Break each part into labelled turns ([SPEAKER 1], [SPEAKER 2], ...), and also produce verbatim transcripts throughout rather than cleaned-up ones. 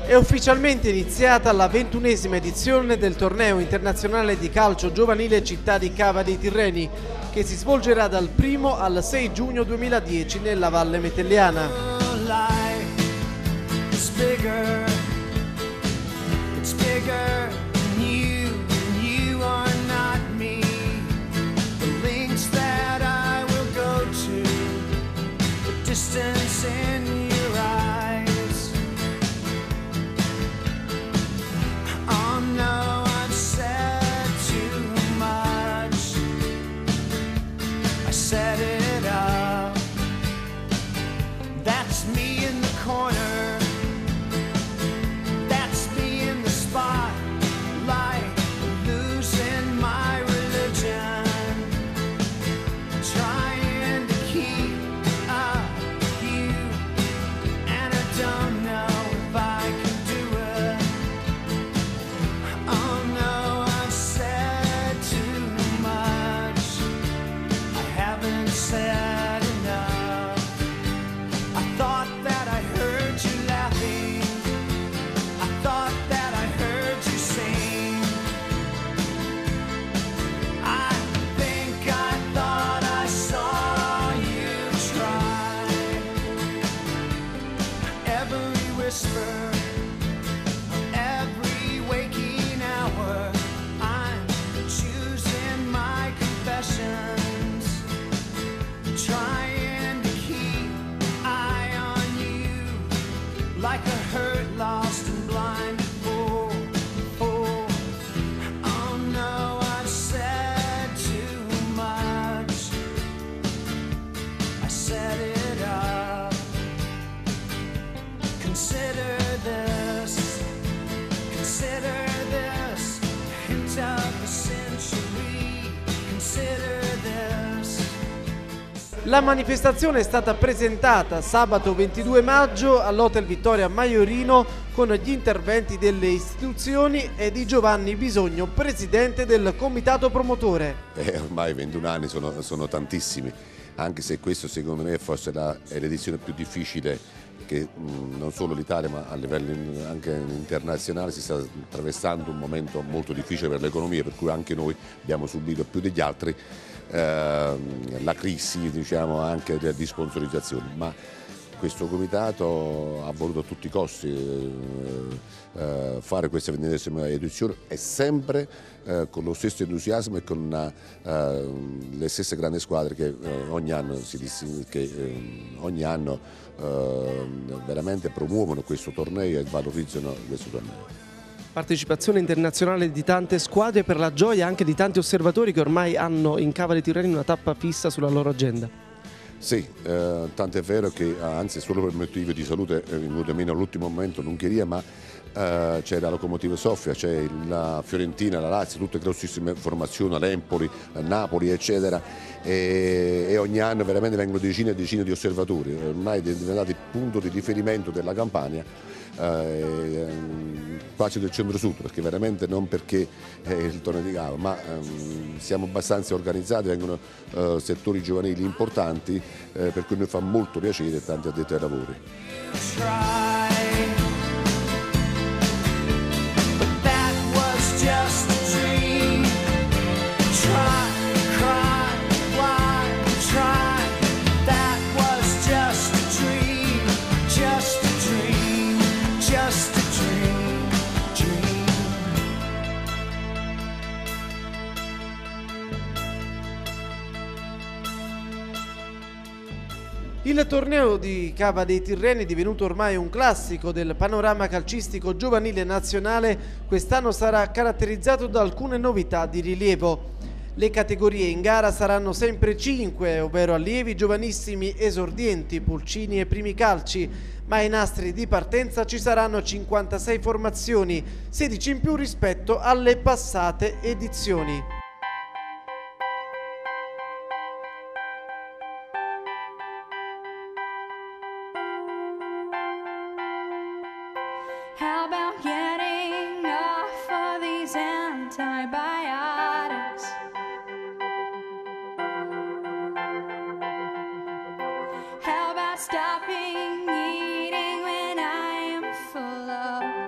[SPEAKER 1] È ufficialmente iniziata la ventunesima edizione del torneo internazionale di calcio giovanile Città di Cava dei Tirreni, che si svolgerà dal primo al sei giugno duemiladieci nella Valle Metelliana.
[SPEAKER 2] Set it up. That's me in the corner. That's me in the spotlight, losing my religion, trying to keep up with you, and I don't know if I can do it. Oh no, I've said too much. Haven't said enough. I thought that I heard you laughing. I thought that I heard you sing. I think I thought I saw you try. Every whisper, every waking hour, I'm choosing my confession, trying to keep eye on you, like a hurt, lost and blind fool. Oh, oh no, I've said too much. I set it up. Consider this, consider this, hint of the century. Consider this.
[SPEAKER 1] La manifestazione è stata presentata sabato ventidue maggio all'Hotel Vittoria Maiorino con gli interventi delle istituzioni e di Giovanni Bisogno, presidente del comitato promotore.
[SPEAKER 3] Eh, ormai ventuno anni sono, sono tantissimi, anche se questo secondo me forse la, è l'edizione più difficile che mh, non solo l'Italia ma a livello in, anche internazionale si sta attraversando un momento molto difficile per l'economia, per cui anche noi abbiamo subito più degli altri eh, la crisi, diciamo, anche di sponsorizzazione, ma questo comitato ha voluto a tutti i costi eh, eh, fare questa ventinovesima edizione e sempre eh, con lo stesso entusiasmo e con eh, le stesse grandi squadre che eh, ogni anno, si, che, eh, ogni anno eh, veramente promuovono questo torneo e valorizzano questo torneo.
[SPEAKER 1] Partecipazione internazionale di tante squadre per la gioia anche di tanti osservatori che ormai hanno in Cava dei Tirreni una tappa fissa sulla loro agenda.
[SPEAKER 3] Sì, eh, tanto è vero che anzi solo per motivi di salute è venuto meno all'ultimo momento l'Ungheria, ma eh, c'è la Locomotive Sofia, c'è la Fiorentina, la Lazio, tutte grossissime formazioni, l'Empoli, Napoli eccetera, e, e ogni anno veramente vengono decine e decine di osservatori, ormai diventati punto di riferimento della Campania, eh, quasi del centro-sud, perché veramente non perché è il torneo di Cava, ma ehm, siamo abbastanza organizzati, vengono eh, settori giovanili importanti, eh, per cui mi fa molto piacere tanti addetti ai lavori.
[SPEAKER 1] Il torneo di Cava dei Tirreni, divenuto ormai un classico del panorama calcistico giovanile nazionale, quest'anno sarà caratterizzato da alcune novità di rilievo. Le categorie in gara saranno sempre cinque, ovvero allievi, giovanissimi, esordienti, pulcini e primi calci, ma ai nastri di partenza ci saranno cinquantasei formazioni, sedici in più rispetto alle passate edizioni.
[SPEAKER 4] How about getting off of these antibiotics? How about stopping eating when I am full of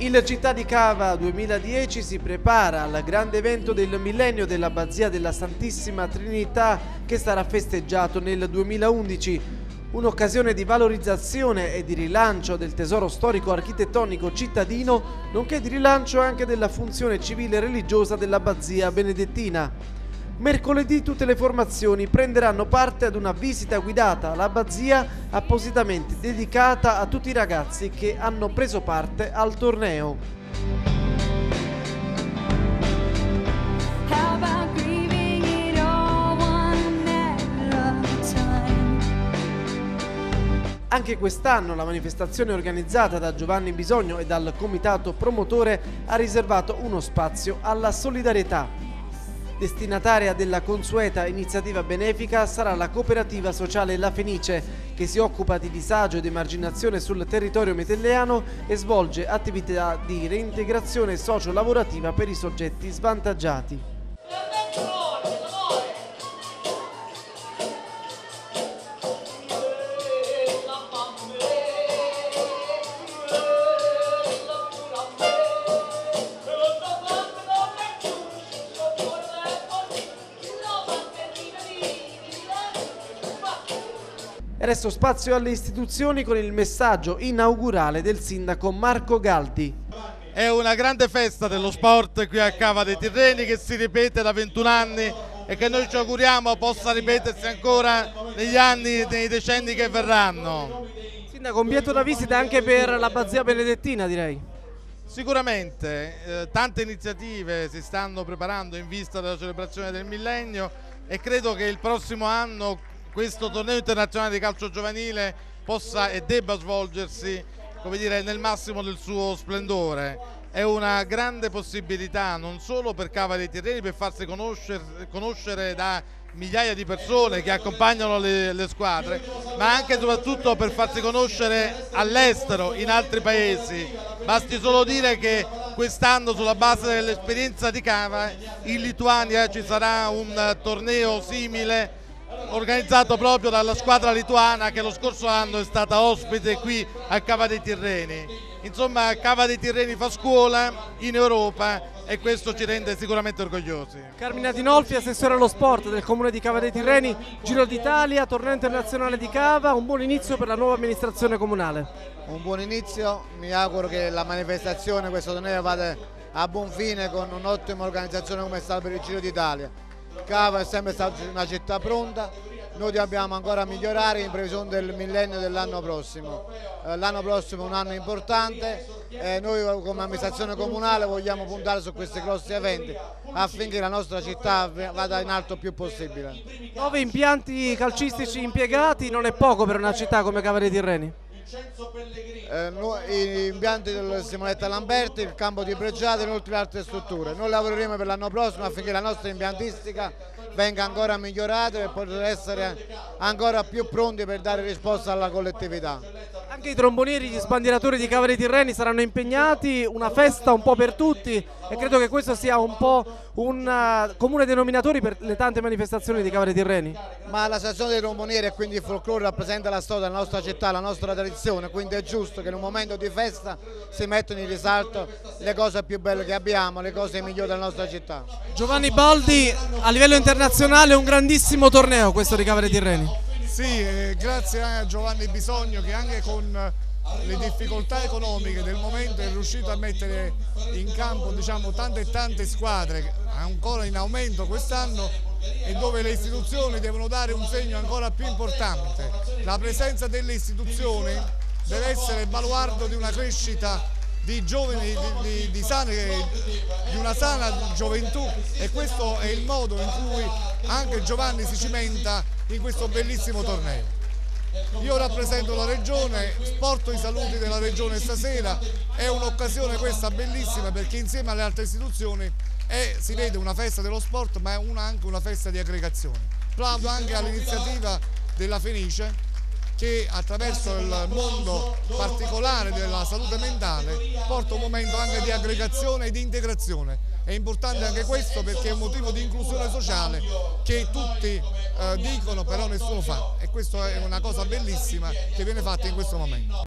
[SPEAKER 1] Il Città di Cava duemiladieci si prepara al grande evento del millennio dell'Abbazia della Santissima Trinità che sarà festeggiato nel duemilaundici. Un'occasione di valorizzazione e di rilancio del tesoro storico architettonico cittadino, nonché di rilancio anche della funzione civile e religiosa dell'Abbazia benedettina. Mercoledì tutte le formazioni prenderanno parte ad una visita guidata all'Abbazia appositamente dedicata a tutti i ragazzi che hanno preso parte al torneo.
[SPEAKER 4] How about grieving it all one at a time?
[SPEAKER 1] Anche quest'anno la manifestazione organizzata da Giovanni Bisogno e dal comitato promotore ha riservato uno spazio alla solidarietà. Destinataria della consueta iniziativa benefica sarà la cooperativa sociale La Fenice, che si occupa di disagio ed emarginazione sul territorio metelleano e svolge attività di reintegrazione socio-lavorativa per i soggetti svantaggiati. E resto spazio alle istituzioni con il messaggio inaugurale del sindaco Marco Galdi.
[SPEAKER 5] È una grande festa dello sport qui a Cava dei Tirreni che si ripete da ventuno anni e che noi ci auguriamo possa ripetersi ancora negli anni, nei decenni che verranno.
[SPEAKER 1] Sindaco, un biglietto da visita anche per l'Abbazia benedettina, direi.
[SPEAKER 5] Sicuramente eh, tante iniziative si stanno preparando in vista della celebrazione del millennio e credo che il prossimo anno questo torneo internazionale di calcio giovanile possa e debba svolgersi, come dire, nel massimo del suo splendore. È una grande possibilità non solo per Cava dei Tirreni, per farsi conoscere, conoscere da migliaia di persone che accompagnano le, le squadre, ma anche e soprattutto per farsi conoscere all'estero, in altri paesi. Basti solo dire che quest'anno, sulla base dell'esperienza di Cava, in Lituania ci sarà un torneo simile organizzato proprio dalla squadra lituana che lo scorso anno è stata ospite qui a Cava dei Tirreni. Insomma, Cava dei Tirreni fa scuola in Europa e questo ci rende sicuramente orgogliosi.
[SPEAKER 1] Carmina Dinolfi, assessore allo sport del comune di Cava dei Tirreni, Giro d'Italia, torneo internazionale di Cava, un buon inizio per la nuova amministrazione comunale.
[SPEAKER 6] Un buon inizio, mi auguro che la manifestazione, questo torneo vada a buon fine con un'ottima organizzazione come è stata per il Giro d'Italia. Cava è sempre stata una città pronta, noi dobbiamo ancora migliorare in previsione del millennio dell'anno prossimo. L'anno prossimo è un anno importante e noi come amministrazione comunale vogliamo puntare su questi grossi eventi affinché la nostra città vada in alto il più possibile.
[SPEAKER 1] Nove impianti calcistici impiegati non è poco per una città come Cava dei Tirreni?
[SPEAKER 6] Eh, gli impianti del Simonetta Lamberti, il campo di Breggiate e inoltre altre strutture. Noi lavoreremo per l'anno prossimo affinché la nostra impiantistica venga ancora migliorata per poter essere ancora più pronti per dare risposta alla collettività.
[SPEAKER 1] Anche i trombonieri, gli sbandieratori di Cava dei Tirreni saranno impegnati, una festa un po' per tutti e credo che questo sia un po' un uh, comune denominatore per le tante manifestazioni di Cava dei Tirreni.
[SPEAKER 6] Ma la stazione dei trombonieri e quindi il folklore rappresenta la storia della nostra città, la nostra tradizione, quindi è giusto che in un momento di festa si mettano in risalto le cose più belle che abbiamo, le cose migliori della nostra città.
[SPEAKER 1] Giovanni Baldi, a livello internazionale un grandissimo torneo questo di Cava dei Tirreni.
[SPEAKER 7] Sì, eh, grazie a Giovanni Bisogno che anche con le difficoltà economiche del momento è riuscito a mettere in campo, diciamo, tante e tante squadre ancora in aumento quest'anno e dove le istituzioni devono dare un segno ancora più importante. La presenza delle istituzioni deve essere il baluardo di una crescita di giovani, di, di, di, sane, di una sana gioventù e questo è il modo in cui anche Giovanni si cimenta in questo bellissimo torneo. Io rappresento la regione, porto i saluti della regione stasera, è un'occasione questa bellissima perché insieme alle altre istituzioni è, si vede una festa dello sport ma è una, anche una festa di aggregazione. Plaudo anche all'iniziativa della Fenice che attraverso il mondo particolare della salute mentale porta un momento anche di aggregazione e di integrazione. È importante anche questo perché è un motivo di inclusione sociale che tutti eh, dicono però nessuno fa e questa è una cosa bellissima che viene fatta in questo momento.